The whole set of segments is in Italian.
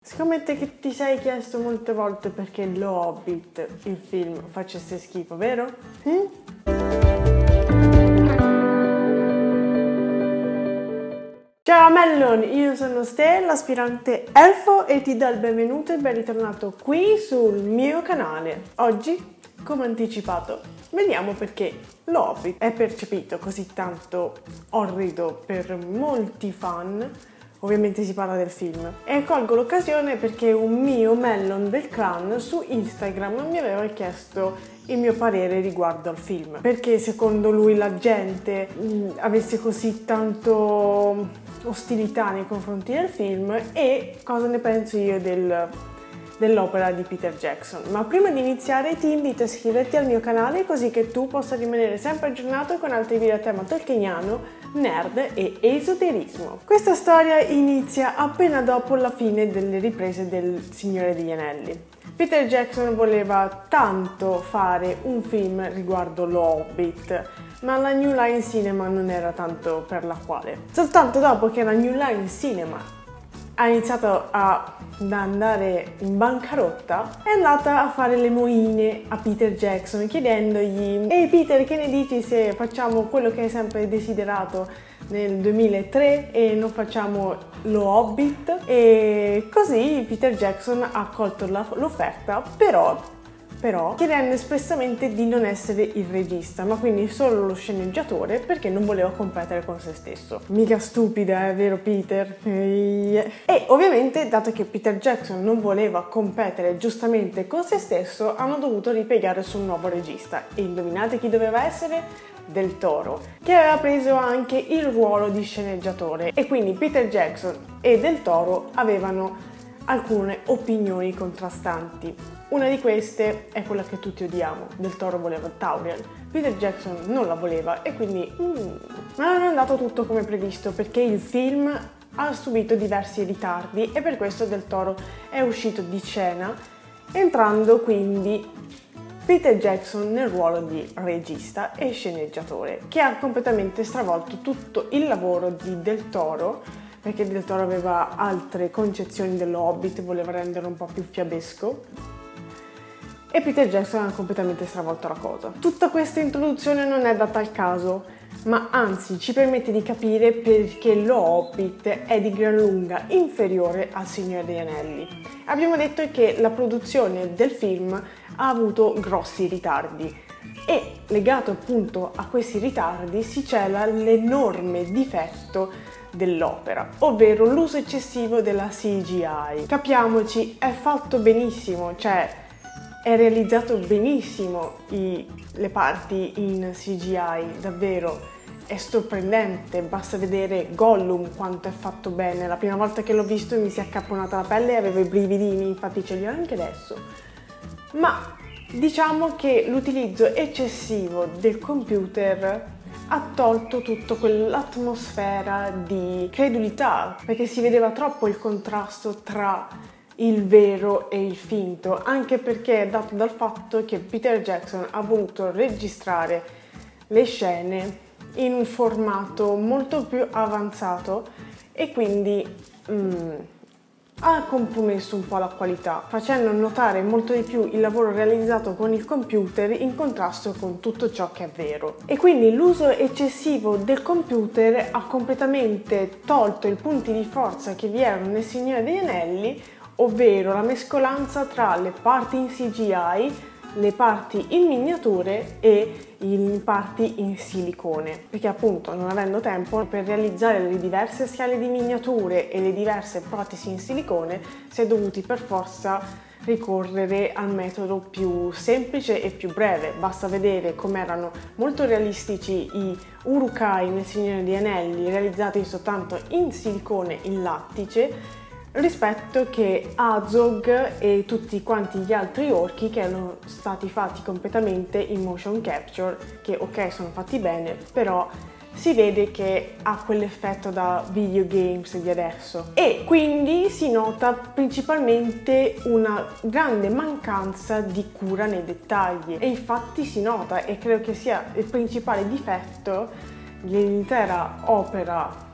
Scommetto che ti sei chiesto molte volte perché lo Hobbit, il film, facesse schifo, vero? Ciao Mellon, io sono Ste, l'aspirante elfo, e ti do il benvenuto e ben ritornato qui sul mio canale. Oggi, come anticipato, vediamo perché lo Hobbit è percepito così tanto orrido per molti fan. Ovviamente si parla del film. E colgo l'occasione perché un mio Mellon del clan su Instagram mi aveva chiesto il mio parere riguardo al film. Perché secondo lui la gente avesse così tanto ostilità nei confronti del film e cosa ne penso io dell'opera di Peter Jackson. Ma prima di iniziare ti invito a iscriverti al mio canale così che tu possa rimanere sempre aggiornato con altri video a tema tolkieniano, nerd e esoterismo. Questa storia inizia appena dopo la fine delle riprese del Signore degli Anelli. Peter Jackson voleva tanto fare un film riguardo lo Hobbit, ma la New Line Cinema non era tanto per la quale. Soltanto dopo che la New Line Cinema ha iniziato ad andare in bancarotta, è andata a fare le moine a Peter Jackson chiedendogli: ehi Peter, che ne dici se facciamo quello che hai sempre desiderato nel 2003 e non facciamo lo Hobbit? E così Peter Jackson ha accolto l'offerta, però chiedendo espressamente di non essere il regista, ma quindi solo lo sceneggiatore, perché non voleva competere con se stesso. Mica stupida, è vero Peter? E ovviamente, dato che Peter Jackson non voleva competere giustamente con se stesso, hanno dovuto ripiegare su un nuovo regista. E indovinate chi doveva essere? Del Toro, che aveva preso anche il ruolo di sceneggiatore. E quindi Peter Jackson e Del Toro avevano alcune opinioni contrastanti. Una di queste è quella che tutti odiamo: Del Toro voleva Tauriel, Peter Jackson non la voleva e quindi ma non è andato tutto come previsto, perché il film ha subito diversi ritardi e per questo Del Toro è uscito di scena, entrando quindi Peter Jackson nel ruolo di regista e sceneggiatore, che ha completamente stravolto tutto il lavoro di Del Toro, perché Del Toro aveva altre concezioni dello Hobbit, voleva rendere un po' più fiabesco, e Peter Jackson ha completamente stravolto la cosa. Tutta questa introduzione non è data al caso, ma anzi ci permette di capire perché lo Hobbit è di gran lunga inferiore al Signore degli Anelli. Abbiamo detto che la produzione del film ha avuto grossi ritardi e legato appunto a questi ritardi si cela l'enorme difetto dell'opera, ovvero l'uso eccessivo della CGI. Capiamoci, è fatto benissimo, cioè è realizzato benissimo le parti in CGI, davvero è sorprendente, basta vedere Gollum quanto è fatto bene. La prima volta che l'ho visto mi si è accapponata la pelle e avevo i brividini, infatti ce li ho anche adesso. Ma diciamo che l'utilizzo eccessivo del computer ha tolto tutta quell'atmosfera di credulità, perché si vedeva troppo il contrasto tra il vero e il finto, anche perché è dato dal fatto che Peter Jackson ha voluto registrare le scene in un formato molto più avanzato e quindi ha compromesso un po' la qualità, facendo notare molto di più il lavoro realizzato con il computer in contrasto con tutto ciò che è vero. E quindi l'uso eccessivo del computer ha completamente tolto i punti di forza che vi erano nel Signore degli Anelli, ovvero la mescolanza tra le parti in CGI, le parti in miniature e le parti in silicone, perché appunto non avendo tempo per realizzare le diverse scale di miniature e le diverse protesi in silicone si è dovuti per forza ricorrere al metodo più semplice e più breve. Basta vedere com'erano molto realistici i Uruk-hai nel Signore degli Anelli, realizzati soltanto in silicone in lattice, rispetto che Azog e tutti quanti gli altri orchi che erano stati fatti completamente in motion capture, che ok sono fatti bene, però si vede che ha quell'effetto da videogames di adesso. E quindi si nota principalmente una grande mancanza di cura nei dettagli, e infatti si nota, e credo che sia il principale difetto dell'intera opera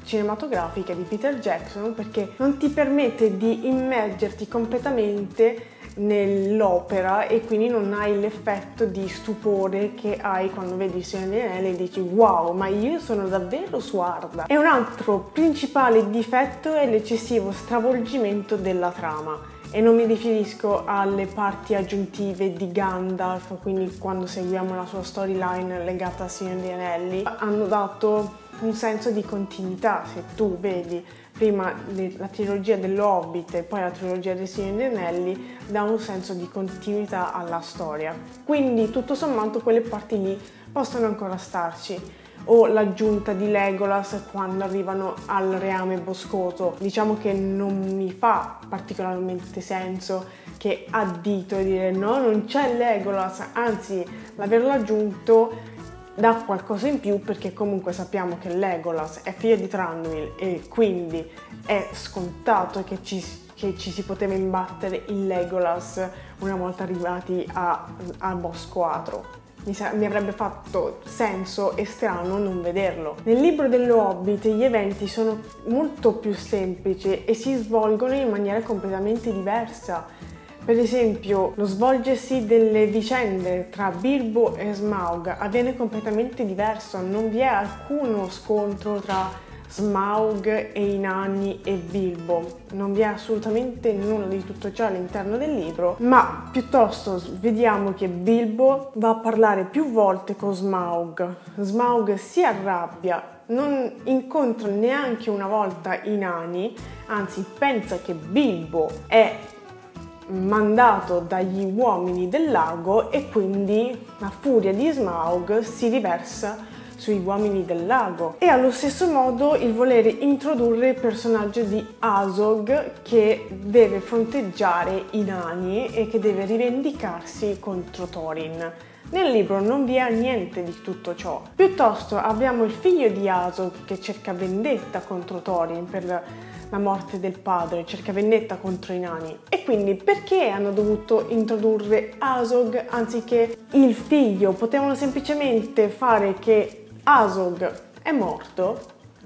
cinematografica di Peter Jackson, perché non ti permette di immergerti completamente nell'opera e quindi non hai l'effetto di stupore che hai quando vedi il Signore degli Anelli e dici wow, ma io sono davvero su Arda. E un altro principale difetto è l'eccessivo stravolgimento della trama. E non mi riferisco alle parti aggiuntive di Gandalf, quindi quando seguiamo la sua storyline legata al Signore degli Anelli, hanno dato un senso di continuità. Se tu vedi prima la trilogia dell'Hobbit e poi la trilogia del Signore degli Anelli, dà un senso di continuità alla storia. Quindi tutto sommato quelle parti lì possono ancora starci. O l'aggiunta di Legolas quando arrivano al reame boscoso. Diciamo che non mi fa particolarmente senso che addito e dire no, non c'è Legolas, anzi l'averlo aggiunto dà qualcosa in più, perché comunque sappiamo che Legolas è figlio di Thranduil e quindi è scontato che ci si poteva imbattere in Legolas una volta arrivati al Bosco Atro. Mi avrebbe fatto senso e strano non vederlo. Nel libro dello Hobbit gli eventi sono molto più semplici e si svolgono in maniera completamente diversa. Per esempio, lo svolgersi delle vicende tra Bilbo e Smaug avviene completamente diverso, non vi è alcuno scontro tra Smaug e i nani e Bilbo, non vi è assolutamente nulla di tutto ciò all'interno del libro, ma piuttosto vediamo che Bilbo va a parlare più volte con Smaug. Smaug si arrabbia, non incontra neanche una volta i nani, anzi pensa che Bilbo è mandato dagli uomini del lago e quindi la furia di Smaug si riversa sui uomini del lago. E allo stesso modo il volere introdurre il personaggio di Azog, che deve fronteggiare i nani e che deve rivendicarsi contro Thorin. Nel libro non vi è niente di tutto ciò. Piuttosto abbiamo il figlio di Azog che cerca vendetta contro Thorin per la morte del padre, cerca vendetta contro i nani. E quindi perché hanno dovuto introdurre Azog anziché il figlio? Potevano semplicemente fare che Azog è morto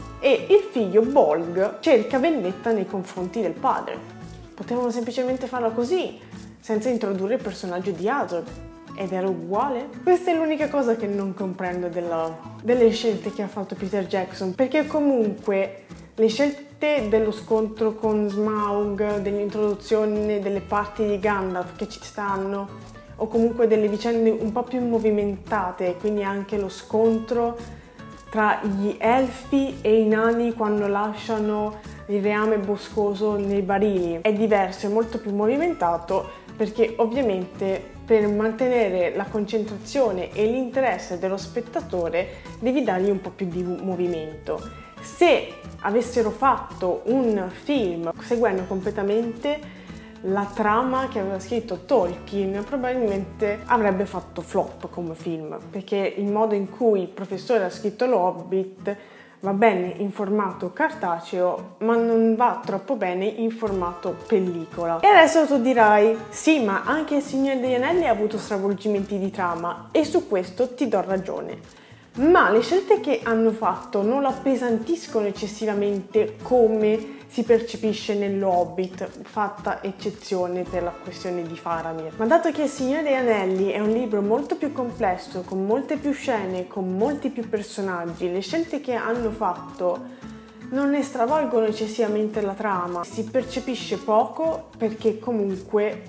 e il figlio Bolg cerca vendetta nei confronti del padre. Potevano semplicemente farlo così, senza introdurre il personaggio di Azog. Ed era uguale? Questa è l'unica cosa che non comprendo delle scelte che ha fatto Peter Jackson, perché comunque le scelte dello scontro con Smaug, dell'introduzione delle parti di Gandalf che ci stanno, o comunque delle vicende un po' più movimentate, quindi anche lo scontro tra gli elfi e i nani quando lasciano il reame boscoso nei barili. È diverso, è molto più movimentato, perché ovviamente per mantenere la concentrazione e l'interesse dello spettatore devi dargli un po' più di movimento. Se avessero fatto un film seguendo completamente la trama che aveva scritto Tolkien, probabilmente avrebbe fatto flop come film, perché il modo in cui il professore ha scritto lo Hobbit va bene in formato cartaceo, ma non va troppo bene in formato pellicola. E adesso tu dirai, sì, ma anche il Signore degli Anelli ha avuto stravolgimenti di trama, e su questo ti do ragione. Ma le scelte che hanno fatto non lo appesantiscono eccessivamente come si percepisce nello Hobbit, fatta eccezione per la questione di Faramir. Ma dato che Il Signore degli Anelli è un libro molto più complesso, con molte più scene, con molti più personaggi, le scelte che hanno fatto non ne stravolgono eccessivamente la trama. Si percepisce poco perché comunque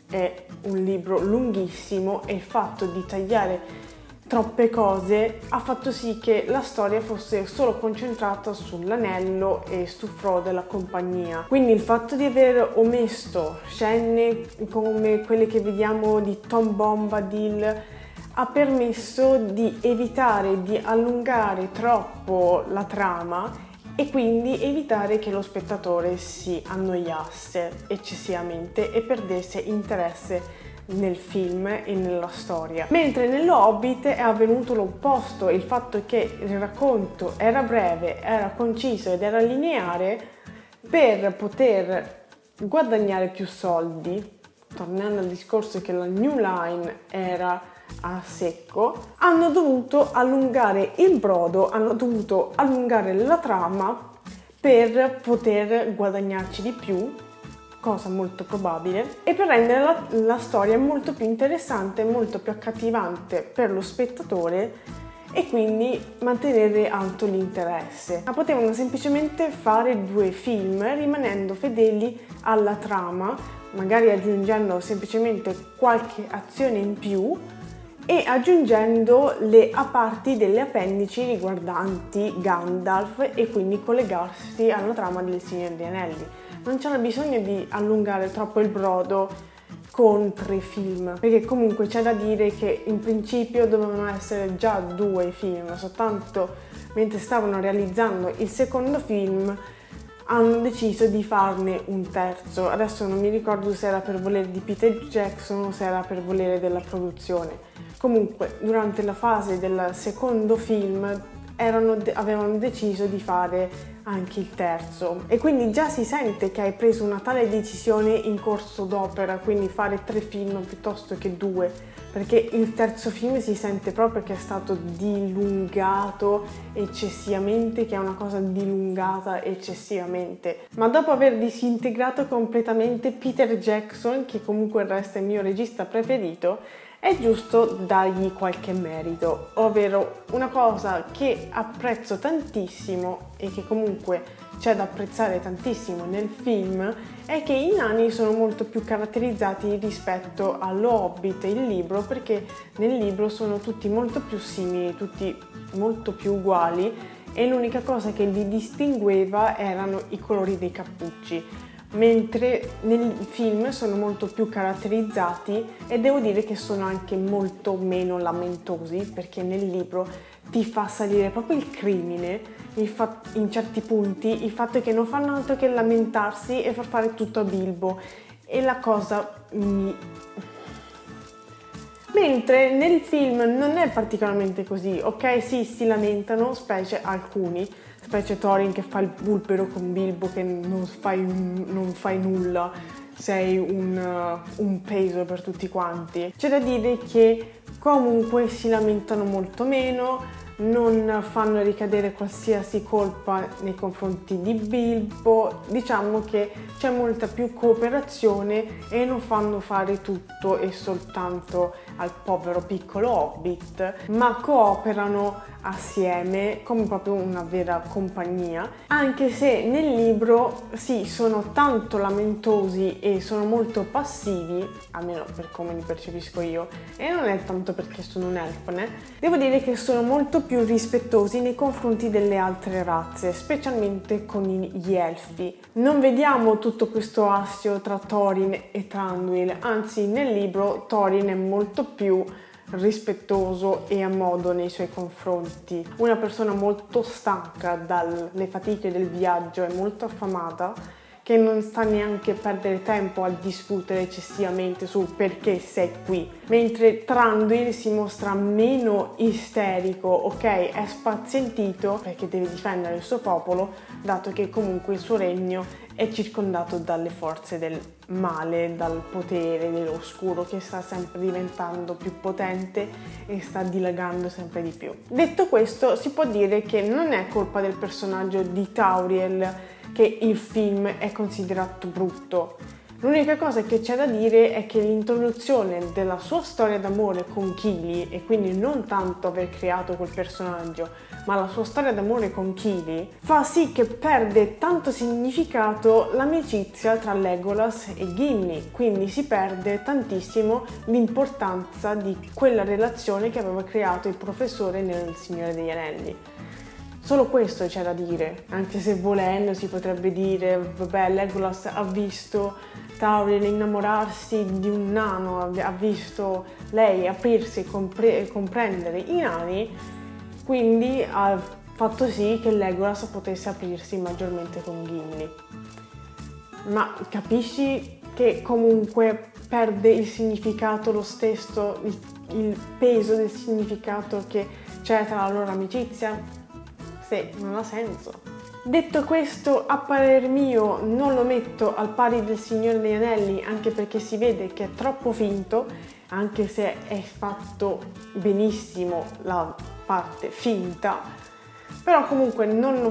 è un libro lunghissimo e il fatto di tagliare troppe cose ha fatto sì che la storia fosse solo concentrata sull'anello e su Frodo e la compagnia. Quindi il fatto di aver omesso scene come quelle che vediamo di Tom Bombadil ha permesso di evitare di allungare troppo la trama e quindi evitare che lo spettatore si annoiasse eccessivamente e perdesse interesse nel film e nella storia. Mentre nello Hobbit è avvenuto l'opposto, il fatto che il racconto era breve, era conciso ed era lineare, per poter guadagnare più soldi, tornando al discorso che la New Line era a secco, hanno dovuto allungare il brodo, hanno dovuto allungare la trama per poter guadagnarci di più, cosa molto probabile, e per rendere la storia molto più interessante, molto più accattivante per lo spettatore e quindi mantenere alto l'interesse. Ma potevano semplicemente fare 2 film rimanendo fedeli alla trama, magari aggiungendo semplicemente qualche azione in più e aggiungendo le parti delle appendici riguardanti Gandalf e quindi collegarsi alla trama del Signore degli Anelli. Non c'era bisogno di allungare troppo il brodo con 3 film, perché comunque c'è da dire che in principio dovevano essere già 2 film, soltanto mentre stavano realizzando il secondo film hanno deciso di farne un terzo. Adesso non mi ricordo se era per volere di Peter Jackson o se era per volere della produzione. Comunque, durante la fase del secondo film avevano deciso di fare anche il terzo e quindi già si sente che hai preso una tale decisione in corso d'opera, quindi fare 3 film piuttosto che 2, perché il terzo film si sente proprio che è stato dilungato eccessivamente, che è una cosa dilungata eccessivamente. Ma dopo aver disintegrato completamente Peter Jackson, che comunque resta il mio regista preferito, è giusto dargli qualche merito, ovvero una cosa che apprezzo tantissimo e che comunque c'è da apprezzare tantissimo nel film è che i nani sono molto più caratterizzati rispetto allo Hobbit, il libro, perché nel libro sono tutti molto più simili, tutti molto più uguali e l'unica cosa che li distingueva erano i colori dei cappucci. Mentre nel film sono molto più caratterizzati e devo dire che sono anche molto meno lamentosi, perché nel libro ti fa salire proprio il crimine in certi punti, il fatto è che non fanno altro che lamentarsi e far fare tutto a Bilbo e la cosa mentre nel film non è particolarmente così, ok? Sì, si lamentano, specie alcuni, specie Thorin che fa il bulbero con Bilbo che non fai nulla, sei un peso per tutti quanti. C'è da dire che comunque si lamentano molto meno, non fanno ricadere qualsiasi colpa nei confronti di Bilbo, diciamo che c'è molta più cooperazione e non fanno fare tutto e soltanto al povero piccolo Hobbit, ma cooperano assieme come proprio una vera compagnia, anche se nel libro sì, sono tanto lamentosi e sono molto passivi, almeno per come li percepisco io, e non è tanto perché sono un elfone, devo dire che sono molto più rispettosi nei confronti delle altre razze, specialmente con gli elfi. Non vediamo tutto questo astio tra Thorin e Thranduil, anzi nel libro Thorin è molto più rispettoso e a modo nei suoi confronti. Una persona molto stanca dalle fatiche del viaggio e molto affamata, che non sta neanche a perdere tempo a discutere eccessivamente sul perché sei qui. Mentre Thranduil si mostra meno isterico, ok, è spazientito perché deve difendere il suo popolo, dato che comunque il suo regno è circondato dalle forze del male, dal potere dell'oscuro che sta sempre diventando più potente e sta dilagando sempre di più. Detto questo, si può dire che non è colpa del personaggio di Tauriel che il film è considerato brutto. L'unica cosa che c'è da dire è che l'introduzione della sua storia d'amore con Kili, e quindi non tanto aver creato quel personaggio, ma la sua storia d'amore con Kili, fa sì che perde tanto significato l'amicizia tra Legolas e Gimli, quindi si perde tantissimo l'importanza di quella relazione che aveva creato il professore nel Signore degli Anelli. Solo questo c'è da dire, anche se volendo si potrebbe dire, vabbè, Legolas ha visto Tauriel innamorarsi di un nano, ha visto lei aprirsi e comprendere i nani, quindi ha fatto sì che Legolas potesse aprirsi maggiormente con Gimli. Ma capisci che comunque perde il significato lo stesso, il peso del significato che c'è tra la loro amicizia? Sì, non ha senso. Detto questo, a parer mio non lo metto al pari del Signore degli Anelli, anche perché si vede che è troppo finto, anche se è fatto benissimo la parte finta, però comunque non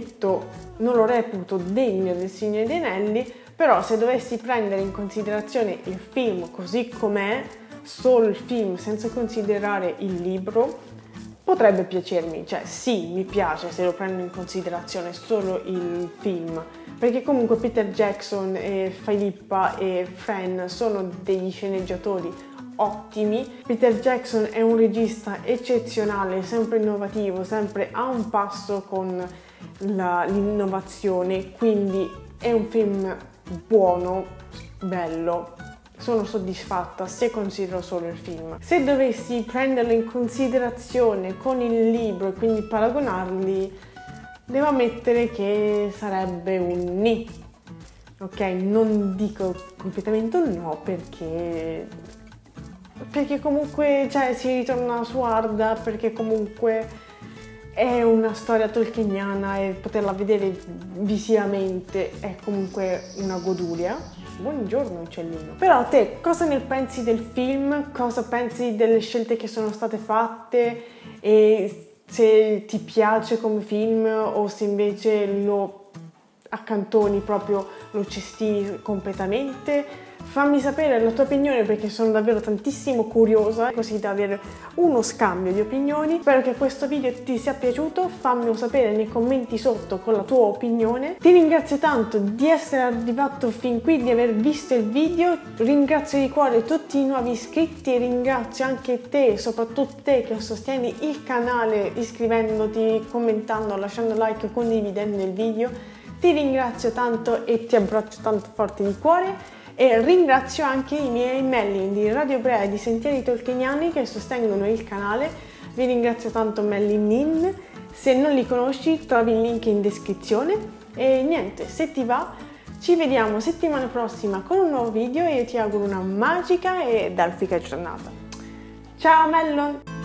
lo reputo degno del Signore degli Anelli. Però se dovessi prendere in considerazione il film così com'è, solo il film senza considerare il libro, potrebbe piacermi, cioè sì, mi piace se lo prendo in considerazione solo il film, perché comunque Peter Jackson e Philippa e Fran sono degli sceneggiatori ottimi. Peter Jackson è un regista eccezionale, sempre innovativo, sempre a un passo con l'innovazione, quindi è un film buono, bello. Sono soddisfatta se considero solo il film. Se dovessi prenderlo in considerazione con il libro e quindi paragonarli, devo ammettere che sarebbe un ni. Ok, non dico completamente un no perché comunque si ritorna su Arda, perché comunque è una storia tolkieniana e poterla vedere visivamente è comunque una goduria. Buongiorno uccellino. Però te cosa ne pensi del film? Cosa pensi delle scelte che sono state fatte? E se ti piace come film o se invece lo accantoni proprio, lo cestini completamente? Fammi sapere la tua opinione perché sono davvero tantissimo curiosa, così da avere uno scambio di opinioni. Spero che questo video ti sia piaciuto, fammelo sapere nei commenti sotto con la tua opinione. Ti ringrazio tanto di essere arrivato fin qui, di aver visto il video, ringrazio di cuore tutti i nuovi iscritti e ringrazio anche te, soprattutto te che sostieni il canale iscrivendoti, commentando, lasciando like e condividendo il video. Ti ringrazio tanto e ti abbraccio tanto forte di cuore. E ringrazio anche i miei Mellin di Radio Brea e di Sentieri Tolkieniani che sostengono il canale. Vi ringrazio tanto Mellin Nin. Se non li conosci trovi il link in descrizione. E niente, se ti va ci vediamo settimana prossima con un nuovo video e io ti auguro una magica ed elfica giornata. Ciao Mellon!